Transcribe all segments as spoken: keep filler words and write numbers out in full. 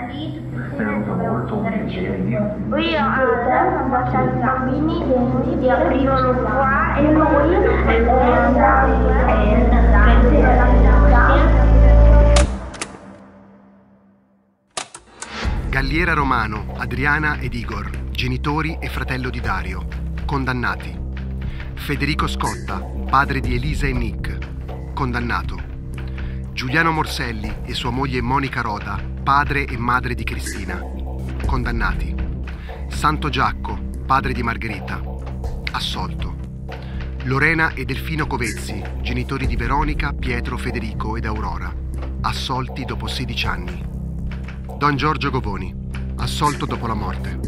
Poi hanno baciato i bambini dentro, di aprivano qua e poi andavano a prendere la musica. Galliera Romano, Adriana ed Igor, genitori e fratello di Dario, condannati. Federico Scotta, padre di Elisa e Nick, condannato. Giuliano Morselli e sua moglie Monica Roda, padre e madre di Cristina, condannati. Santo Giacco, padre di Margherita, assolto. Lorena e Delfino Covezzi, genitori di Veronica, Pietro, Federico ed Aurora, assolti dopo sedici anni. Don Giorgio Govoni, assolto dopo la morte.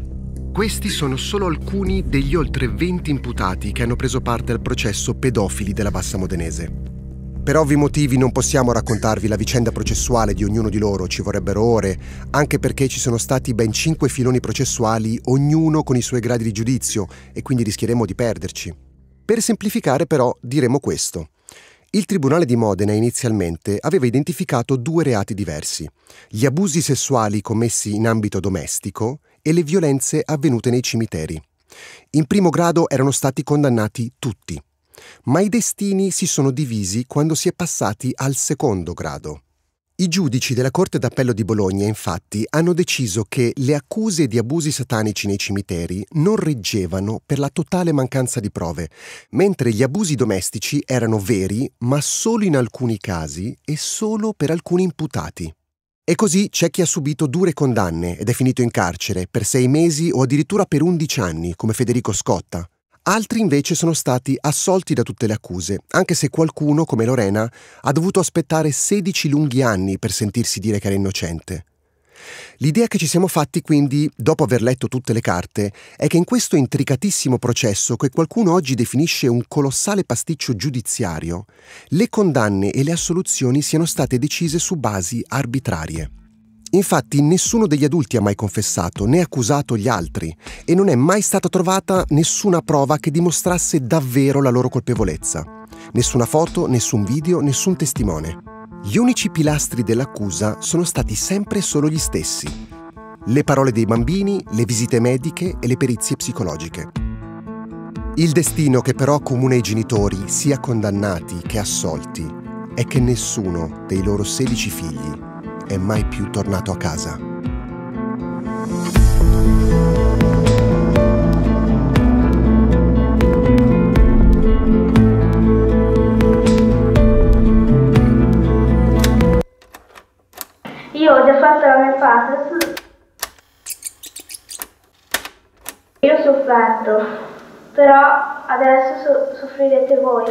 Questi sono solo alcuni degli oltre venti imputati che hanno preso parte al processo pedofili della Bassa Modenese. Per ovvi motivi non possiamo raccontarvi la vicenda processuale di ognuno di loro, ci vorrebbero ore, anche perché ci sono stati ben cinque filoni processuali, ognuno con i suoi gradi di giudizio, e quindi rischieremo di perderci. Per semplificare però diremo questo. Il Tribunale di Modena inizialmente aveva identificato due reati diversi: gli abusi sessuali commessi in ambito domestico e le violenze avvenute nei cimiteri. In primo grado erano stati condannati tutti. Ma i destini si sono divisi quando si è passati al secondo grado. I giudici della Corte d'Appello di Bologna, infatti, hanno deciso che le accuse di abusi satanici nei cimiteri non reggevano per la totale mancanza di prove, mentre gli abusi domestici erano veri, ma solo in alcuni casi e solo per alcuni imputati. E così c'è chi ha subito dure condanne ed è finito in carcere per sei mesi o addirittura per undici anni, come Federico Scotta. Altri invece sono stati assolti da tutte le accuse, anche se qualcuno, come Lorena, ha dovuto aspettare sedici lunghi anni per sentirsi dire che era innocente. L'idea che ci siamo fatti quindi, dopo aver letto tutte le carte, è che in questo intricatissimo processo che qualcuno oggi definisce un colossale pasticcio giudiziario, le condanne e le assoluzioni siano state decise su basi arbitrarie. Infatti nessuno degli adulti ha mai confessato né accusato gli altri e non è mai stata trovata nessuna prova che dimostrasse davvero la loro colpevolezza. Nessuna foto, nessun video, nessun testimone. Gli unici pilastri dell'accusa sono stati sempre solo gli stessi: le parole dei bambini, le visite mediche e le perizie psicologiche. Il destino che però accomuna i genitori, sia condannati che assolti, è che nessuno dei loro sedici figli è mai più tornato a casa. Io ho già fatto la mia parte. Io ho sofferto, però adesso so- soffrirete voi.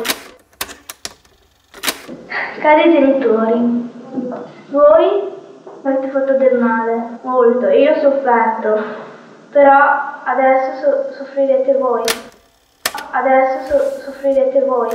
Cari genitori, voi mi avete fatto del male, molto, io ho sofferto, però adesso so- soffrirete voi. Adesso so- soffrirete voi.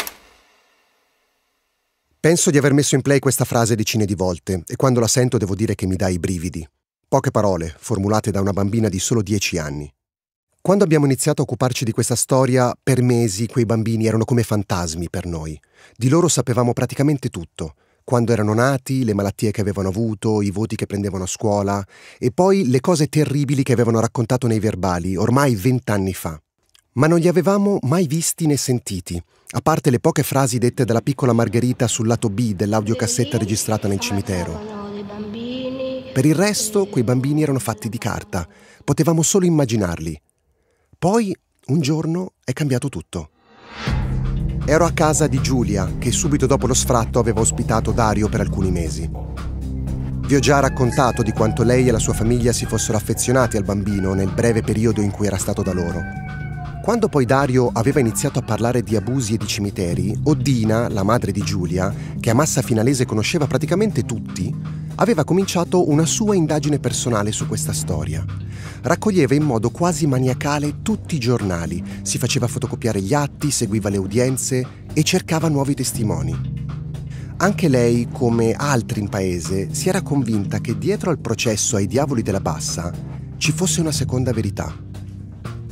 Penso di aver messo in play questa frase decine di volte e quando la sento devo dire che mi dà i brividi. Poche parole, formulate da una bambina di solo dieci anni. Quando abbiamo iniziato a occuparci di questa storia, per mesi quei bambini erano come fantasmi per noi. Di loro sapevamo praticamente tutto. Quando erano nati, le malattie che avevano avuto, i voti che prendevano a scuola e poi le cose terribili che avevano raccontato nei verbali, ormai vent'anni fa. Ma non li avevamo mai visti né sentiti, a parte le poche frasi dette dalla piccola Margherita sul lato B dell'audiocassetta registrata nel cimitero. Per il resto, quei bambini erano fatti di carta, potevamo solo immaginarli. Poi, un giorno, è cambiato tutto. Ero a casa di Giulia, che subito dopo lo sfratto aveva ospitato Dario per alcuni mesi. Vi ho già raccontato di quanto lei e la sua famiglia si fossero affezionati al bambino nel breve periodo in cui era stato da loro. Quando poi Dario aveva iniziato a parlare di abusi e di cimiteri, Oddina, la madre di Giulia, che a Massa Finalese conosceva praticamente tutti, aveva cominciato una sua indagine personale su questa storia. Raccoglieva in modo quasi maniacale tutti i giornali, si faceva fotocopiare gli atti, seguiva le udienze e cercava nuovi testimoni. Anche lei, come altri in paese, si era convinta che dietro al processo ai diavoli della Bassa ci fosse una seconda verità.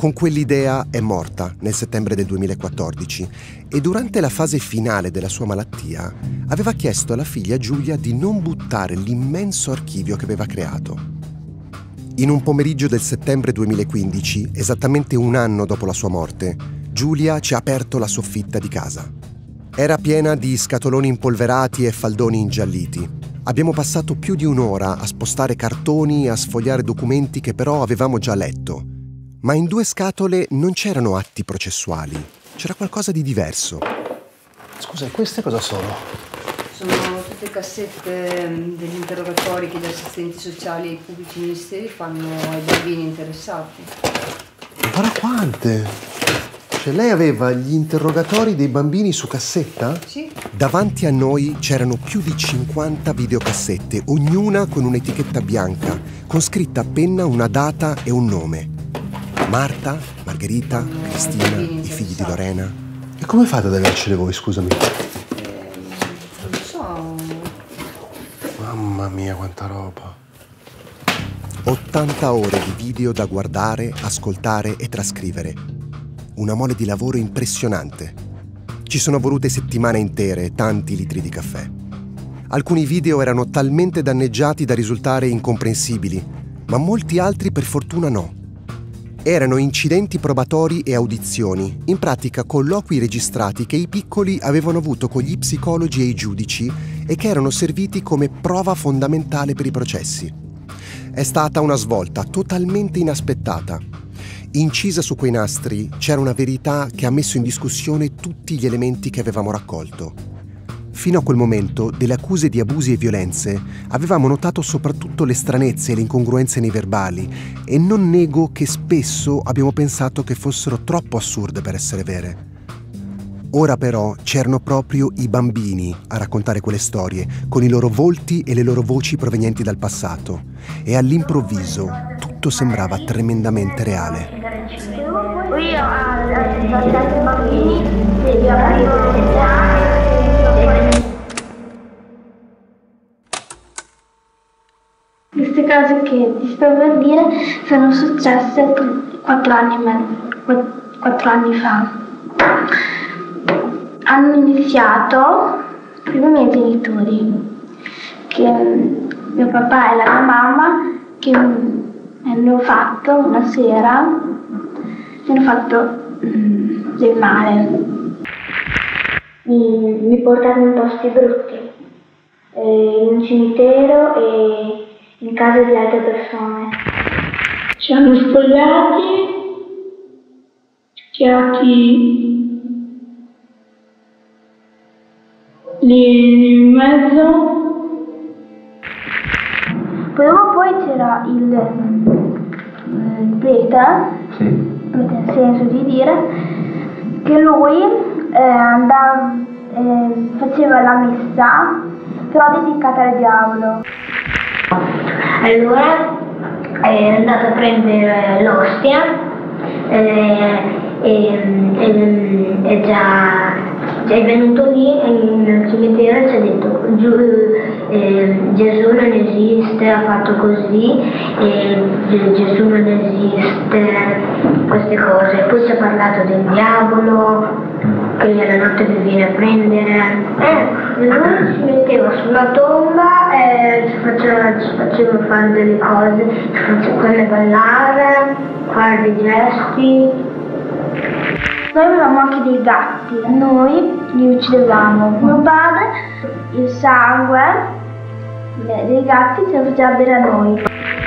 con quell'idea è morta nel settembre del duemilaquattordici e durante la fase finale della sua malattia aveva chiesto alla figlia Giulia di non buttare l'immenso archivio che aveva creato. In un pomeriggio del settembre duemilaquindici, esattamente un anno dopo la sua morte, Giulia ci ha aperto la soffitta di casa. Era piena di scatoloni impolverati e faldoni ingialliti. Abbiamo passato più di un'ora a spostare cartoni e a sfogliare documenti che però avevamo già letto. Ma in due scatole non c'erano atti processuali, c'era qualcosa di diverso. Scusa, queste cosa sono? Sono tutte cassette degli interrogatori che gli assistenti sociali e i pubblici ministeri fanno ai bambini interessati. Ma guarda quante! Cioè lei aveva gli interrogatori dei bambini su cassetta? Sì. Davanti a noi c'erano più di cinquanta videocassette, ognuna con un'etichetta bianca, con scritta a penna una data e un nome. Marta, Margherita, Cristina, i figli di Lorena. E come fate ad avercele voi, scusami? Eh, non so. Mamma mia, quanta roba. ottanta ore di video da guardare, ascoltare e trascrivere. Una mole di lavoro impressionante. Ci sono volute settimane intere e tanti litri di caffè. Alcuni video erano talmente danneggiati da risultare incomprensibili, ma molti altri per fortuna no. Erano incidenti probatori e audizioni, in pratica colloqui registrati che i piccoli avevano avuto con gli psicologi e i giudici e che erano serviti come prova fondamentale per i processi. È stata una svolta totalmente inaspettata. Incisa su quei nastri c'era una verità che ha messo in discussione tutti gli elementi che avevamo raccolto. Fino a quel momento, delle accuse di abusi e violenze, avevamo notato soprattutto le stranezze e le incongruenze nei verbali e non nego che spesso abbiamo pensato che fossero troppo assurde per essere vere. Ora però c'erano proprio i bambini a raccontare quelle storie, con i loro volti e le loro voci provenienti dal passato, e all'improvviso tutto sembrava tremendamente reale. Io ai bambini devi aprire. Queste cose che ti sto per dire sono successe quattro anni, quattro anni fa. Hanno iniziato prima i miei genitori, che mio papà e la mia mamma, che hanno fatto una sera, mi hanno fatto mm, del male. Mi, mi portarono in posti brutti, eh, in un cimitero e in casa di altre persone. Ci hanno spogliati, tirati lì in mezzo. Poi dopo poi c'era il, il prete, sì. Nel senso di dire che lui eh, andava, eh, faceva la messa, però dedicata al diavolo. Allora è andato a prendere l'ostia eh, e, e, e già, già è venuto lì nel cimitero e ci ha detto giù, eh, Gesù non esiste, ha fatto così, e Gesù non esiste, queste cose. Poi ci ha parlato del diavolo, che la notte mi viene a prendere. Eh, lui si metteva sulla tomba e ci faceva, ci faceva fare delle cose, ci faceva quelle ballare, fare dei gesti. Noi avevamo anche dei gatti, noi li uccidevamo. Mio padre il sangue dei gatti ce lo faceva bere a noi.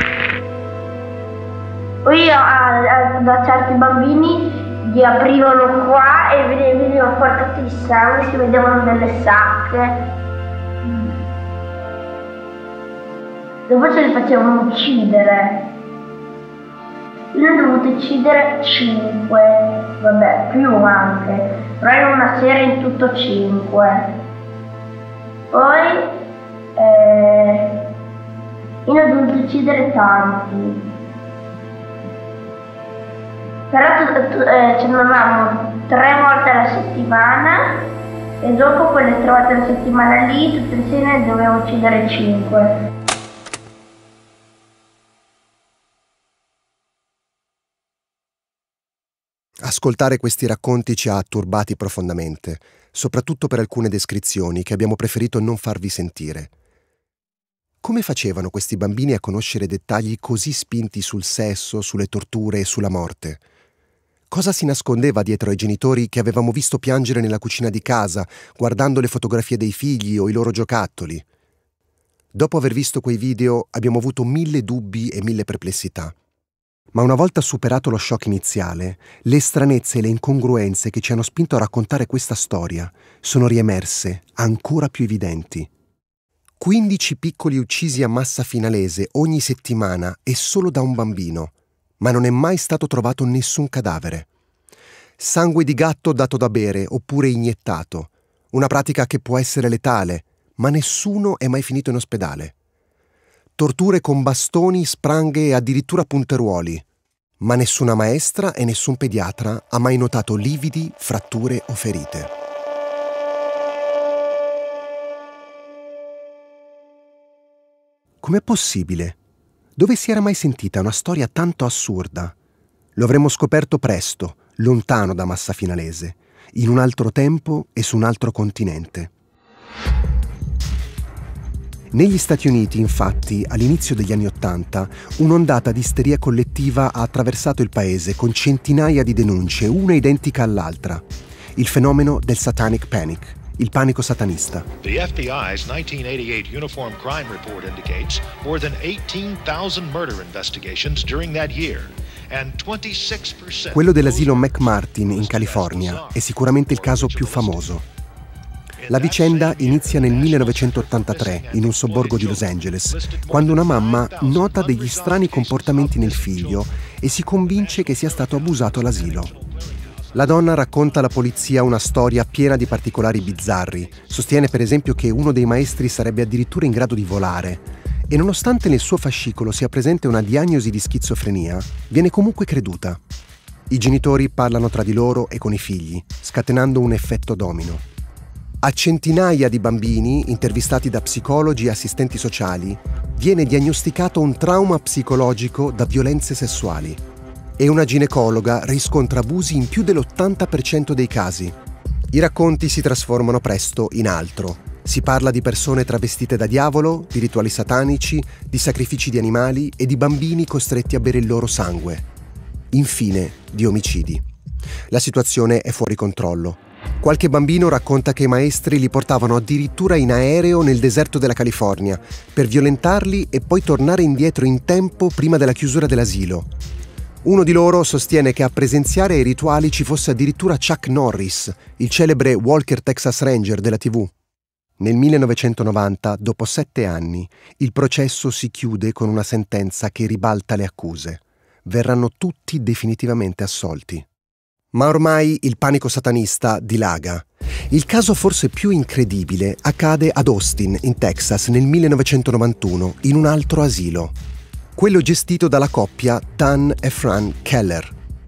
Io a, a, da certi bambini gli aprivano qua e veniva fuori tutto il sangue, si vedevano nelle sacche. Dopo ce li facevano uccidere. Io ne ho dovuto uccidere cinque, vabbè, più anche, però in una sera in tutto cinque. Poi eh, io ne ho dovuto uccidere tanti. Però eh, ce ne avevamo tre volte alla settimana e dopo quelle tre volte alla settimana lì tutte insieme dovevo uccidere cinque. Ascoltare questi racconti ci ha turbati profondamente, soprattutto per alcune descrizioni che abbiamo preferito non farvi sentire. Come facevano questi bambini a conoscere dettagli così spinti sul sesso, sulle torture e sulla morte? Cosa si nascondeva dietro ai genitori che avevamo visto piangere nella cucina di casa, guardando le fotografie dei figli o i loro giocattoli? Dopo aver visto quei video abbiamo avuto mille dubbi e mille perplessità. Ma una volta superato lo shock iniziale, le stranezze e le incongruenze che ci hanno spinto a raccontare questa storia sono riemerse ancora più evidenti. quindici piccoli uccisi a Massa Finalese ogni settimana e solo da un bambino, ma non è mai stato trovato nessun cadavere. Sangue di gatto dato da bere oppure iniettato, una pratica che può essere letale, ma nessuno è mai finito in ospedale. Torture con bastoni, spranghe e addirittura punteruoli, ma nessuna maestra e nessun pediatra ha mai notato lividi, fratture o ferite. Com'è possibile? Dove si era mai sentita una storia tanto assurda? Lo avremmo scoperto presto, lontano da Massa Finalese, in un altro tempo e su un altro continente. Negli Stati Uniti, infatti, all'inizio degli anni Ottanta, un'ondata di isteria collettiva ha attraversato il paese con centinaia di denunce, una identica all'altra. Il fenomeno del Satanic Panic, il panico satanista. The F B I's nineteen eighty-eight Uniform Crime Report indicates more than eighteen thousand murder investigations during that year. Quello dell'asilo McMartin in California è sicuramente il caso più famoso. La vicenda inizia nel millenovecentottantatré in un sobborgo di Los Angeles, quando una mamma nota degli strani comportamenti nel figlio e si convince che sia stato abusato all'asilo. La donna racconta alla polizia una storia piena di particolari bizzarri. Sostiene per esempio che uno dei maestri sarebbe addirittura in grado di volare. E nonostante nel suo fascicolo sia presente una diagnosi di schizofrenia, viene comunque creduta. I genitori parlano tra di loro e con i figli, scatenando un effetto domino. A centinaia di bambini, intervistati da psicologi e assistenti sociali, viene diagnosticato un trauma psicologico da violenze sessuali. E una ginecologa riscontra abusi in più dell'ottanta per cento dei casi. I racconti si trasformano presto in altro. Si parla di persone travestite da diavolo, di rituali satanici, di sacrifici di animali e di bambini costretti a bere il loro sangue. Infine, di omicidi. La situazione è fuori controllo. Qualche bambino racconta che i maestri li portavano addirittura in aereo nel deserto della California per violentarli e poi tornare indietro in tempo prima della chiusura dell'asilo. Uno di loro sostiene che a presenziare ai rituali ci fosse addirittura Chuck Norris, il celebre Walker Texas Ranger della tivù. Nel millenovecentonovanta, dopo sette anni, il processo si chiude con una sentenza che ribalta le accuse. Verranno tutti definitivamente assolti. Ma ormai il panico satanista dilaga. Il caso forse più incredibile accade ad Austin, in Texas, nel millenovecentonovantuno, in un altro asilo. Quello gestito dalla coppia Dan e Fran Keller.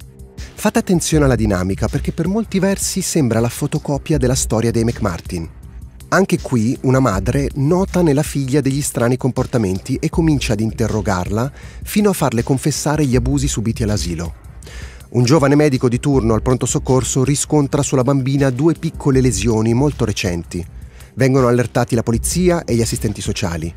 Fate attenzione alla dinamica perché per molti versi sembra la fotocopia della storia dei McMartin. Anche qui una madre nota nella figlia degli strani comportamenti e comincia ad interrogarla fino a farle confessare gli abusi subiti all'asilo. Un giovane medico di turno al pronto soccorso riscontra sulla bambina due piccole lesioni molto recenti. Vengono allertati la polizia e gli assistenti sociali.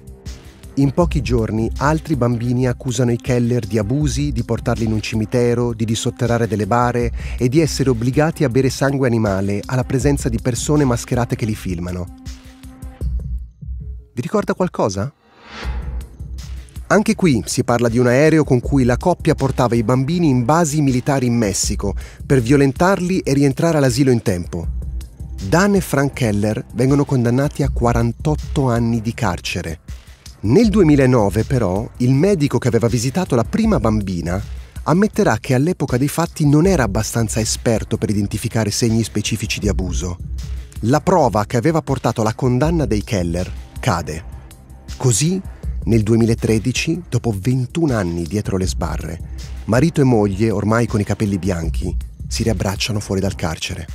In pochi giorni altri bambini accusano i Keller di abusi, di portarli in un cimitero, di dissotterrare delle bare e di essere obbligati a bere sangue animale alla presenza di persone mascherate che li filmano. Vi ricorda qualcosa? Anche qui si parla di un aereo con cui la coppia portava i bambini in basi militari in Messico per violentarli e rientrare all'asilo in tempo. Dan e Frank Keller vengono condannati a quarantotto anni di carcere. Nel duemilanove, però, il medico che aveva visitato la prima bambina ammetterà che all'epoca dei fatti non era abbastanza esperto per identificare segni specifici di abuso. La prova che aveva portato alla condanna dei Keller cade. Così, nel duemilatredici, dopo ventuno anni dietro le sbarre, marito e moglie, ormai con i capelli bianchi, si riabbracciano fuori dal carcere.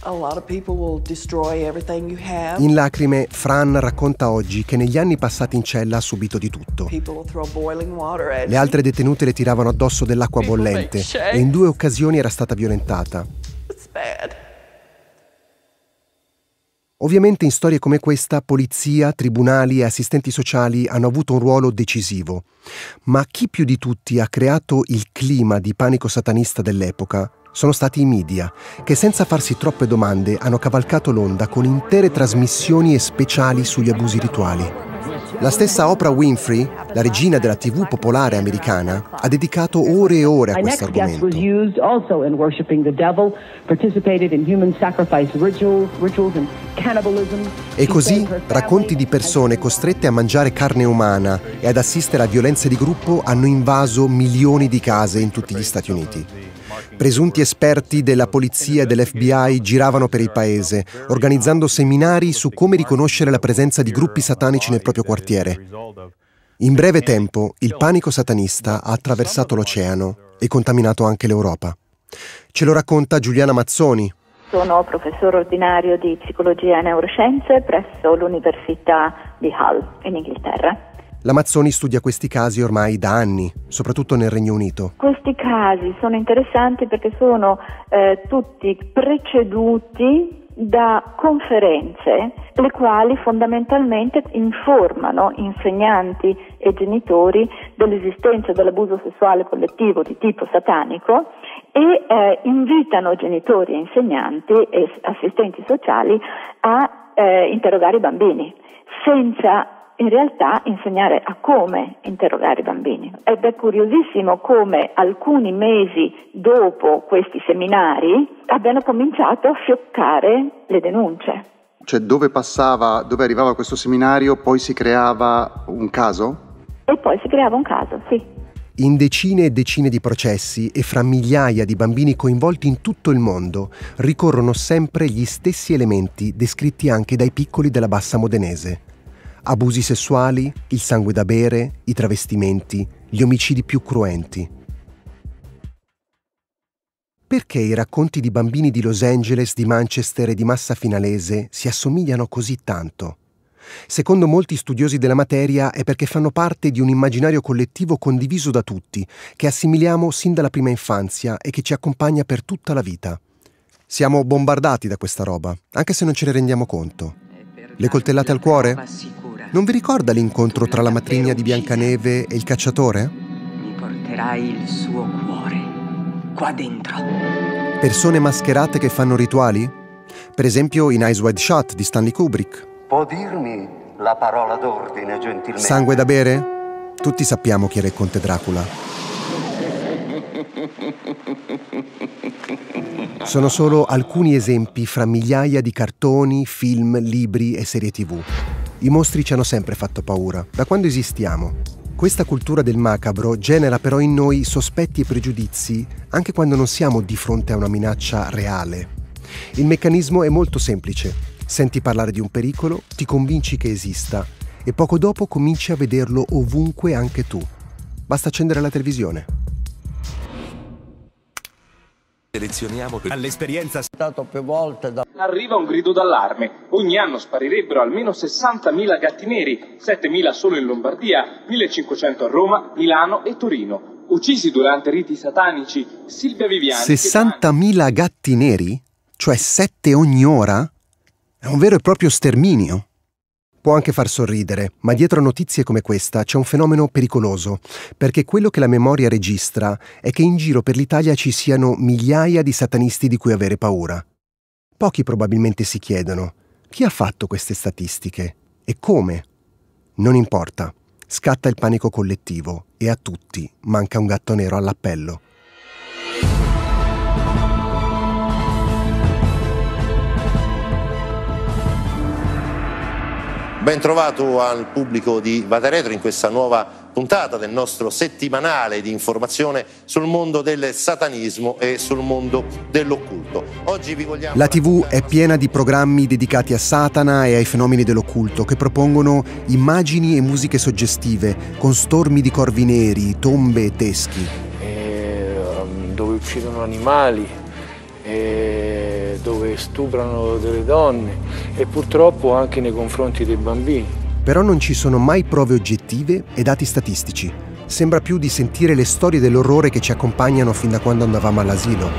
In lacrime, Fran racconta oggi che negli anni passati in cella ha subito di tutto. Le altre detenute le tiravano addosso dell'acqua bollente e in due occasioni era stata violentata. Ovviamente in storie come questa polizia, tribunali e assistenti sociali hanno avuto un ruolo decisivo, ma chi più di tutti ha creato il clima di panico satanista dell'epoca sono stati i media, che senza farsi troppe domande hanno cavalcato l'onda con intere trasmissioni e speciali sugli abusi rituali. La stessa Oprah Winfrey, la regina della tivù popolare americana, ha dedicato ore e ore a questo argomento. E così, racconti di persone costrette a mangiare carne umana e ad assistere a violenze di gruppo hanno invaso milioni di case in tutti gli Stati Uniti. Presunti esperti della polizia e dell'F B I giravano per il paese, organizzando seminari su come riconoscere la presenza di gruppi satanici nel proprio quartiere. In breve tempo, il panico satanista ha attraversato l'oceano e contaminato anche l'Europa. Ce lo racconta Giuliana Mazzoni. Sono professore ordinario di psicologia e neuroscienze presso l'Università di Hull, in Inghilterra. La Mazzoni studia questi casi ormai da anni, soprattutto nel Regno Unito. Questi casi sono interessanti perché sono eh, tutti preceduti da conferenze, le quali fondamentalmente informano insegnanti e genitori dell'esistenza dell'abuso sessuale collettivo di tipo satanico e eh, invitano genitori e insegnanti e assistenti sociali a eh, interrogare i bambini, senza in realtà insegnare a come interrogare i bambini. Ed è curiosissimo come alcuni mesi dopo questi seminari abbiano cominciato a fioccare le denunce. Cioè dove passava, dove arrivava questo seminario, poi si creava un caso? E poi si creava un caso, sì. In decine e decine di processi e fra migliaia di bambini coinvolti in tutto il mondo ricorrono sempre gli stessi elementi descritti anche dai piccoli della Bassa Modenese. Abusi sessuali, il sangue da bere, i travestimenti, gli omicidi più cruenti. Perché i racconti di bambini di Los Angeles, di Manchester e di Massa Finalese si assomigliano così tanto? Secondo molti studiosi della materia è perché fanno parte di un immaginario collettivo condiviso da tutti, che assimiliamo sin dalla prima infanzia e che ci accompagna per tutta la vita. Siamo bombardati da questa roba, anche se non ce ne rendiamo conto. Le coltellate al cuore? Non vi ricorda l'incontro tra la matrigna di Biancaneve e il cacciatore? Mi porterai il suo cuore qua dentro. Persone mascherate che fanno rituali? Per esempio in Eyes Wide Shut di Stanley Kubrick. Può dirmi la parola d'ordine, gentilmente? Sangue da bere? Tutti sappiamo chi era il conte Dracula. Sono solo alcuni esempi fra migliaia di cartoni, film, libri e serie tivù. I mostri ci hanno sempre fatto paura, da quando esistiamo. Questa cultura del macabro genera però in noi sospetti e pregiudizi anche quando non siamo di fronte a una minaccia reale. Il meccanismo è molto semplice. Senti parlare di un pericolo, ti convinci che esista e poco dopo cominci a vederlo ovunque anche tu. Basta accendere la televisione. Selezioniamo all'esperienza stato più volte da... Arriva un grido d'allarme. Ogni anno sparirebbero almeno sessantamila gatti neri, settemila solo in Lombardia, millecinquecento a Roma, Milano e Torino. Uccisi durante riti satanici, Silvia Viviani... sessantamila gatti neri? Cioè sette ogni ora? È un vero e proprio sterminio. Può anche far sorridere, ma dietro a notizie come questa c'è un fenomeno pericoloso, perché quello che la memoria registra è che in giro per l'Italia ci siano migliaia di satanisti di cui avere paura. Pochi probabilmente si chiedono: chi ha fatto queste statistiche? E come? Non importa. Scatta il panico collettivo e a tutti manca un gatto nero all'appello. Ben trovato al pubblico di Vada Retro in questa nuova puntata del nostro settimanale di informazione sul mondo del satanismo e sul mondo dell'occulto. Oggi vi vogliamo... La tivù è piena di programmi dedicati a Satana e ai fenomeni dell'occulto che propongono immagini e musiche suggestive con stormi di corvi neri, tombe e teschi. E, um, dove uccidono animali. eh, dove stuprano delle donne e purtroppo anche nei confronti dei bambini. Però non ci sono mai prove oggettive e dati statistici. Sembra più di sentire le storie dell'orrore che ci accompagnano fin da quando andavamo all'asilo.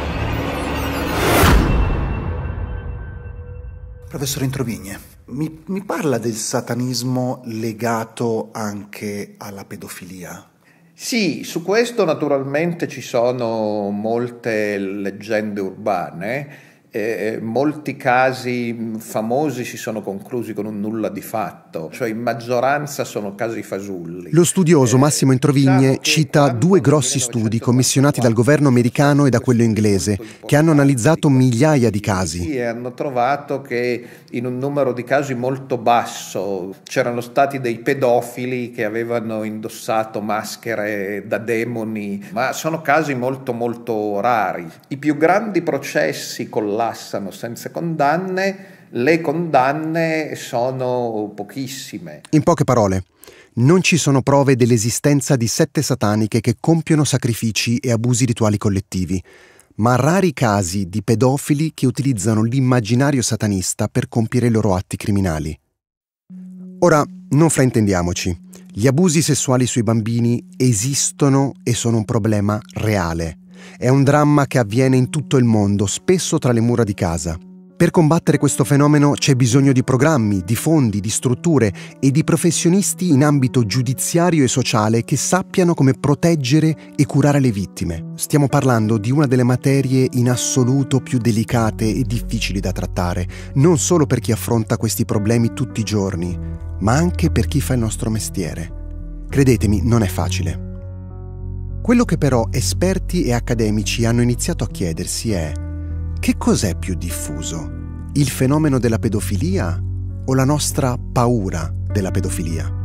Professor Introvigne, mi, mi parla del satanismo legato anche alla pedofilia? Sì, su questo naturalmente ci sono molte leggende urbane. Eh, molti casi famosi si sono conclusi con un nulla di fatto, cioè in maggioranza sono casi fasulli. Lo studioso Massimo Introvigne cita due grossi studi commissionati dal governo americano e da quello inglese, che hanno analizzato migliaia di casi. E hanno trovato che in un numero di casi molto basso c'erano stati dei pedofili che avevano indossato maschere da demoni, ma sono casi molto molto rari. I più grandi processi collassano senza condanne, le condanne sono pochissime. In poche parole, non ci sono prove dell'esistenza di sette sataniche che compiono sacrifici e abusi rituali collettivi, ma rari casi di pedofili che utilizzano l'immaginario satanista per compiere i loro atti criminali. Ora, non fraintendiamoci, gli abusi sessuali sui bambini esistono e sono un problema reale. È un dramma che avviene in tutto il mondo, spesso tra le mura di casa. Per combattere questo fenomeno c'è bisogno di programmi, di fondi, di strutture e di professionisti in ambito giudiziario e sociale che sappiano come proteggere e curare le vittime. Stiamo parlando di una delle materie in assoluto più delicate e difficili da trattare, non solo per chi affronta questi problemi tutti i giorni, ma anche per chi fa il nostro mestiere. Credetemi, non è facile. Quello che però esperti e accademici hanno iniziato a chiedersi è: che cos'è più diffuso? Il fenomeno della pedofilia o la nostra paura della pedofilia?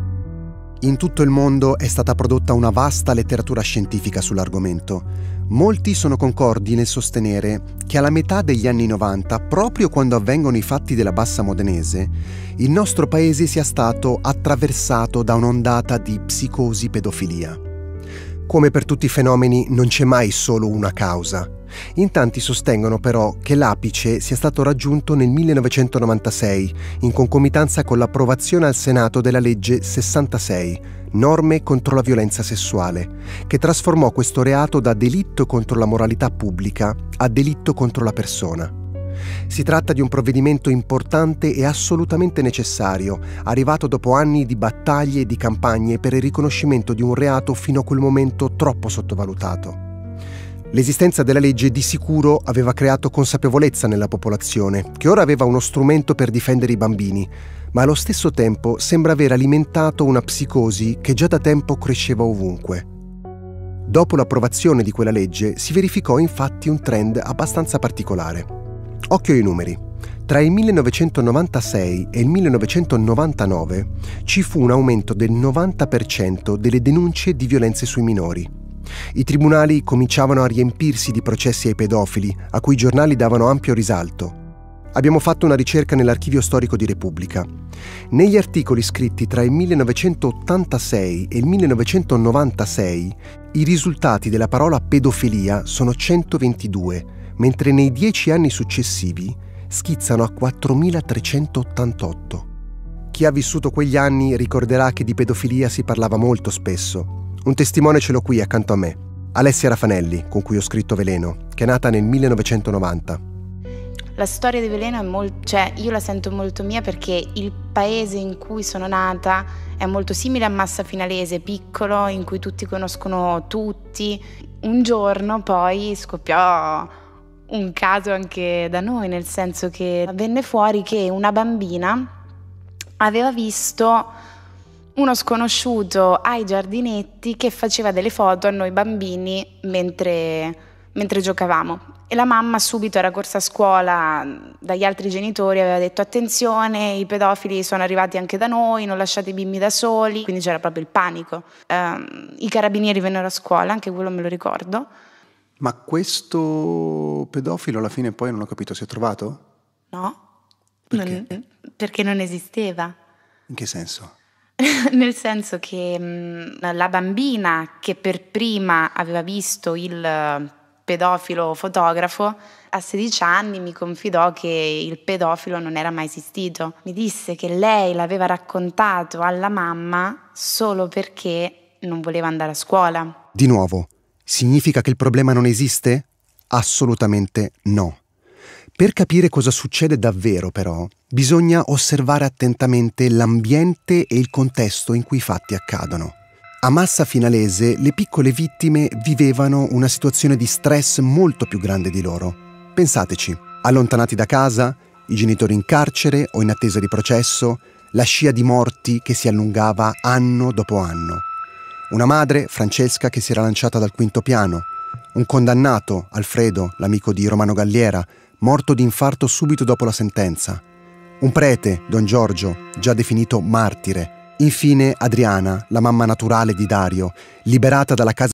In tutto il mondo è stata prodotta una vasta letteratura scientifica sull'argomento. Molti sono concordi nel sostenere che alla metà degli anni novanta, proprio quando avvengono i fatti della Bassa Modenese, il nostro paese sia stato attraversato da un'ondata di psicosi pedofilia. Come per tutti i fenomeni non c'è mai solo una causa. In tanti sostengono però che l'apice sia stato raggiunto nel millenovecentonovantasei, in concomitanza con l'approvazione al Senato della legge sessantasei, Norme contro la violenza sessuale, che trasformò questo reato da delitto contro la moralità pubblica a delitto contro la persona. Si tratta di un provvedimento importante e assolutamente necessario, arrivato dopo anni di battaglie e di campagne per il riconoscimento di un reato fino a quel momento troppo sottovalutato. L'esistenza della legge di sicuro aveva creato consapevolezza nella popolazione, che ora aveva uno strumento per difendere i bambini, ma allo stesso tempo sembra aver alimentato una psicosi che già da tempo cresceva ovunque. Dopo l'approvazione di quella legge si verificò infatti un trend abbastanza particolare. Occhio ai numeri. Tra il millenovecentonovantasei e il millenovecentonovantanove ci fu un aumento del novanta per cento delle denunce di violenze sui minori. I tribunali cominciavano a riempirsi di processi ai pedofili, a cui i giornali davano ampio risalto. Abbiamo fatto una ricerca nell'Archivio Storico di Repubblica. Negli articoli scritti tra il millenovecentottantasei e il millenovecentonovantasei, i risultati della parola pedofilia sono centoventidue, mentre nei dieci anni successivi schizzano a quattromilatrecentottantotto. Chi ha vissuto quegli anni ricorderà che di pedofilia si parlava molto spesso. Un testimone ce l'ho qui accanto a me, Alessia Rafanelli, con cui ho scritto Veleno, che è nata nel millenovecentonovanta. La storia di Veleno è molto, cioè io la sento molto mia perché il paese in cui sono nata è molto simile a Massa Finalese, piccolo, in cui tutti conoscono tutti. Un giorno poi scoppiò un caso anche da noi, nel senso che venne fuori che una bambina aveva visto uno sconosciuto ai giardinetti che faceva delle foto a noi bambini mentre, mentre giocavamo. E la mamma subito era corsa a scuola dagli altri genitori, aveva detto: attenzione, i pedofili sono arrivati anche da noi, non lasciate i bimbi da soli. Quindi c'era proprio il panico. Um, I carabinieri vennero a scuola, anche quello me lo ricordo. Ma questo pedofilo alla fine poi non ho capito, si è trovato? No, perché? Non, perché non esisteva. In che senso? Nel senso che mh, la bambina che per prima aveva visto il pedofilo fotografo, a sedici anni mi confidò che il pedofilo non era mai esistito. Mi disse che lei l'aveva raccontato alla mamma solo perché non voleva andare a scuola. Di nuovo, significa che il problema non esiste? Assolutamente no. Per capire cosa succede davvero, però, bisogna osservare attentamente l'ambiente e il contesto in cui i fatti accadono. A Massa Finalese le piccole vittime vivevano una situazione di stress molto più grande di loro. Pensateci, allontanati da casa, i genitori in carcere o in attesa di processo, la scia di morti che si allungava anno dopo anno. Una madre, Francesca, che si era lanciata dal quinto piano. Un condannato, Alfredo, l'amico di Romano Galliera, morto di infarto subito dopo la sentenza. Un prete, Don Giorgio, già definito martire. Infine Adriana, la mamma naturale di Dario, liberata dalla casa